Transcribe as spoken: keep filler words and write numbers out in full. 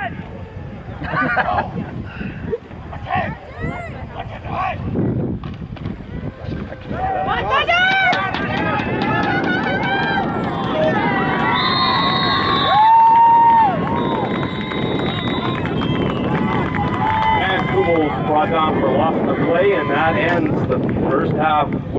Brought down for loss of play, and that ends the first half.